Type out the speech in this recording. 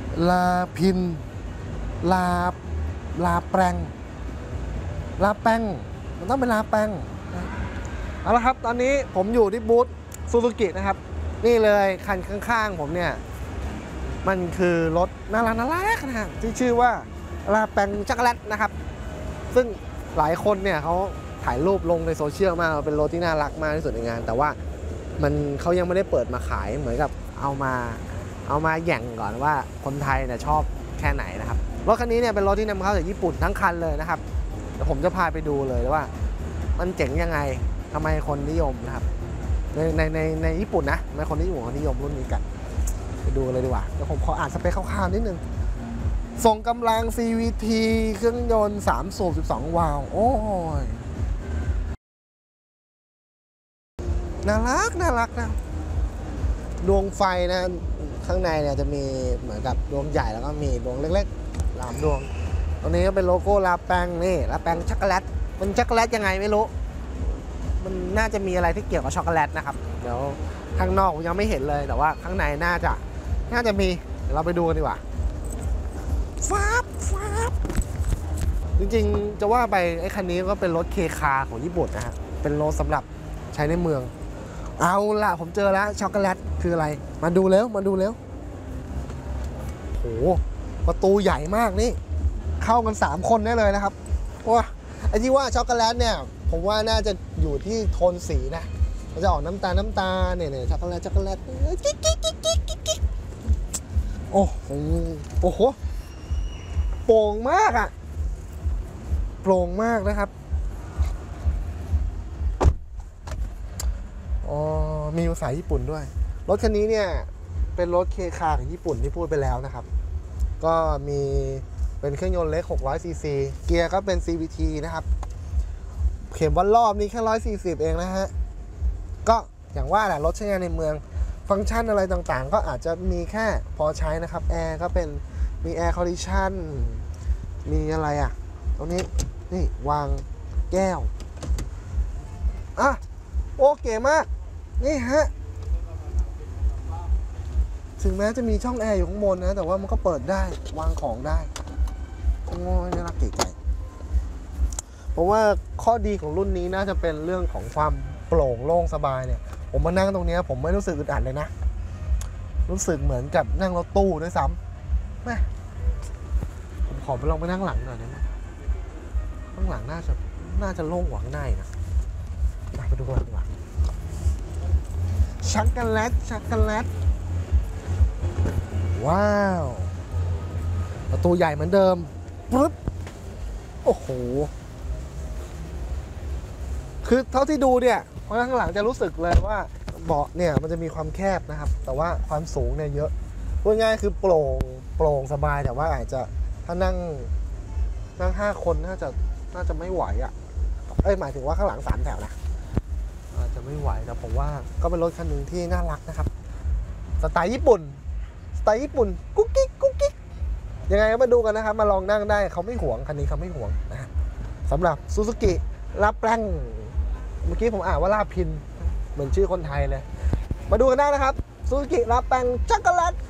ลาพินลาลาแปงลาแปงมันต้องเป็นลาแปงเอาละครับตอนนี้ผมอยู่ที่บูธซูซูกินะครับนี่เลยคันข้างๆผมเนี่ยมันคือรถน่ารักนะฮะที่ชื่อว่าลาแปงช็อกโกแลตนะครับซึ่งหลายคนเนี่ยเขาถ่ายรูปลงในโซเชียลมากเป็นรถที่น่ารักมากที่สุดในงานแต่ว่าเขายังไม่ได้เปิดมาขายเหมือนกับเอามาแย่งก่อนว่าคนไทยเนี่ยชอบแค่ไหนนะครับรถคันนี้เนี่ยเป็นรถที่นำเข้าจากญี่ปุ่นทั้งคันเลยนะครับเดี๋ยวผมจะพาไปดูเลยว่ามันเจ๋งยังไงทำไมคนนิยมนะครับในญี่ปุ่นนะทำไมคนญี่ปุ่นเขานิยมรุ่นนี้กันไปดูเลยดีกว่าเดี๋ยวผมขออ่านสเปคคร่าวๆนิดนึงส่งกำลัง CVT เครื่องยนต์3สูบ12วาล์วโอ้ยน่ารักนะดวงไฟนะข้างในเนี่ยจะมีเหมือนกับดวงใหญ่แล้วก็มีดวงเล็กๆ3ดวงตรงนี้ก็เป็นโลโก้ลาแปงนี่ลาแปงช็อกโกแลตมันช็อกโกแลตยังไงไม่รู้มันน่าจะมีอะไรที่เกี่ยวกับช็อกโกแลตนะครับเดี๋ยวข้างนอกผมยังไม่เห็นเลยแต่ว่าข้างในน่าจะมีเดี๋ยวเราไปดูกันดีกว่าฟ้าบจริงๆจะว่าไปไอ้คันนี้ก็เป็นรถเคคาของญี่ปุ่นนะฮะเป็นรถสำหรับใช้ในเมืองเอาล่ะผมเจอแล้วช็อกโกแลตคืออะไรมาดูแล้วโหประตูใหญ่มากนี่เข้ากัน3คนได้เลยนะครับว้าไอ้ที่ว่าช็อกโกแลตเนี่ยผมว่าน่าจะอยู่ที่โทนสีนะมันจะออกน้ำตาลเนี่ยช็อกโกแลตกิ๊กโอ้โหโปร่งมากอะโปร่งมากนะครับอ๋อมีภาษาญี่ปุ่นด้วยรถคันนี้เนี่ยเป็นรถเคคาของญี่ปุ่นที่พูดไปแล้วนะครับก็มีเป็นเครื่องยนต์เล็ก600ซีซีเกียร์ก็เป็น CVT นะครับเข็มวัดรอบนี้แค่140เองนะฮะก็อย่างว่าแหละรถใช้งานในเมืองฟังก์ชันอะไรต่างๆก็อาจจะมีแค่พอใช้นะครับแอร์ก็เป็นมีแอร์คอนดิชันมีอะไรอ่ะตรงนี้นี่วางแก้วโอเคมากนี่ฮะถึงแม้จะมีช่องแอร์อยู่ข้างบนนะแต่ว่ามันก็เปิดได้วางของได้โอ้ยน่ารักเก๋ไก่เพราะว่าข้อดีของรุ่นนี้น่าจะเป็นเรื่องของความโปร่งโล่งสบายเนี่ยผมมานั่งตรงนี้ผมไม่รู้สึกอึดอัดเลยนะรู้สึกเหมือนกับนั่งรถตู้ด้วยซ้ำแม่ผมขอไปลองไปนั่งหลังหน่อยได้ไหมข้างหลังน่าจะโล่งกว่าข้างในนะไปดูกันดีกว่าช็อกโกแลตว้าวประตูใหญ่เหมือนเดิมปึ๊บโอ้โหคือเท่าที่ดูเนี่ยข้างหลังจะรู้สึกเลยว่าเบาะเนี่ยมันจะมีความแคบนะครับแต่ว่าความสูงเนี่ยเยอะพูดง่ายคือโปร่งสบายแต่ว่าอาจจะถ้านั่ง5คนน่าจะไม่ไหวอ่ะหมายถึงว่าข้างหลัง3แถวนะอาจจะไม่ไหวแต่ผมว่าก็เป็นรถคันหนึ่งที่น่ารักนะครับสไตล์ญี่ปุ่นกุ๊กกิ๊กยังไงก็มาดูกันนะครับมาลองนั่งได้เขาไม่หวงคันนี้เขาไม่หวงนะสำหรับซูซูกิลาแปงเมื่อกี้ผมอ่านว่าลาพินเหมือนชื่อคนไทยเลยมาดูกันได้นะครับซูซูกิลาแปงช็อกโกแลต